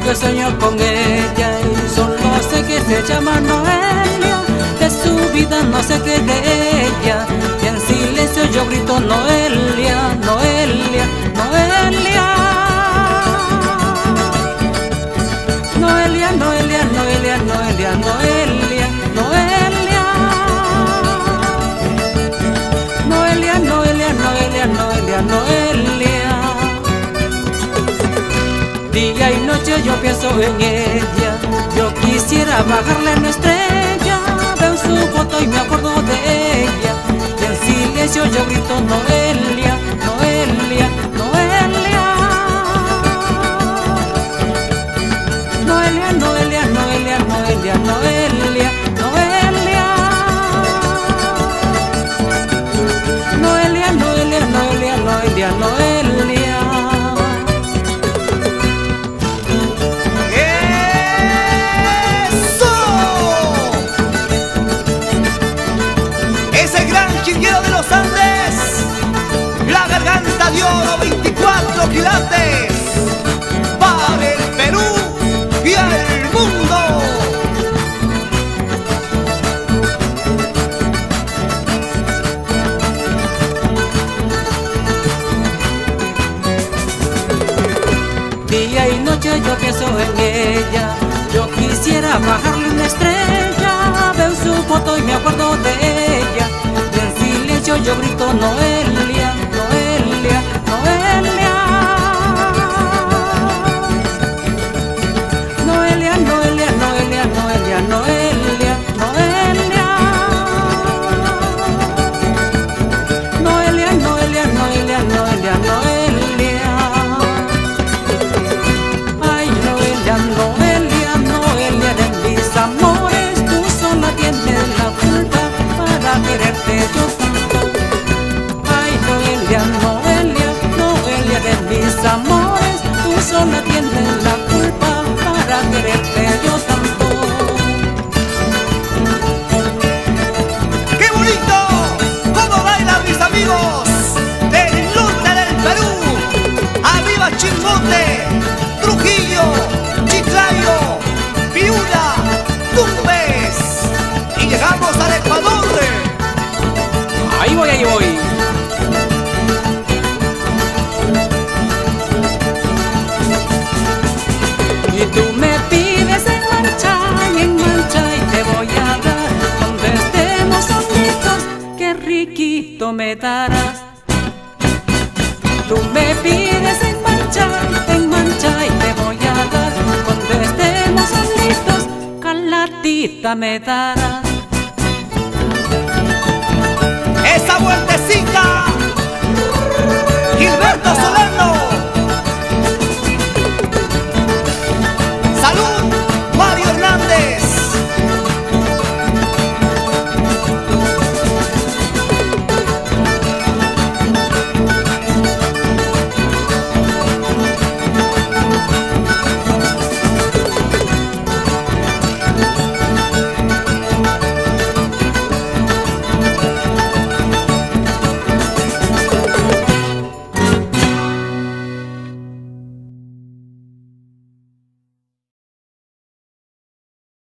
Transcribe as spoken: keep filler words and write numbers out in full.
que sueño con ella y solo sé que se llama Noelia. De su vida no sé qué de ella y en silencio yo grito Noelia, Noelia, Noelia. Noelia, Noelia, Noelia, Noelia, Noelia, Noelia. Noelia, Noelia, Noelia, Noelia, Noelia. Día y noche yo pienso en ella, yo quisiera bajarle a una estrella. Veo su foto y me acuerdo de ella y en silencio yo grito Noelia, Noelia, Noelia. Noelia, Noelia, Noelia, Noelia, Noelia, Noelia. Noelia, Noelia, Noelia, Noelia, Noelia. ¡Eso! Ese gran chiquero de los Andes, la garganta de oro, veinticuatro quilates, para el Perú y el mundo. Día y noche yo pienso en ella, yo quisiera bajarle una estrella. Veo su foto y me acuerdo de ella y en silencio yo grito Noelia, Noelia, Noelia. Noelia, Noelia, Noelia, Noelia, Noelia, Noelia. Noelia, Noelia, Noelia, Noelia, Noelia. Ay, Noelia, Noelia, Noelia de mis amores, tú sola tienes la culpa para quererte yo tanto. Ay, Noelia, Noelia, Noelia de mis amores, tú sola tienes la culpa para quererte yo tanto. ¡Qué bonito! ¿Cómo bailan mis amigos del norte del Perú? Arriba Chimbote, Trujillo, Chiclayo, Piura, Tumbes, y llegamos al Ecuador. Ahí voy, ahí voy. Y tú me pides en marcha y en marcha y te voy a dar donde estemos solitos, qué riquito me darás. Tú me pides en marcha, en marcha y te voy a dar donde estemos solitos, calatita me darás.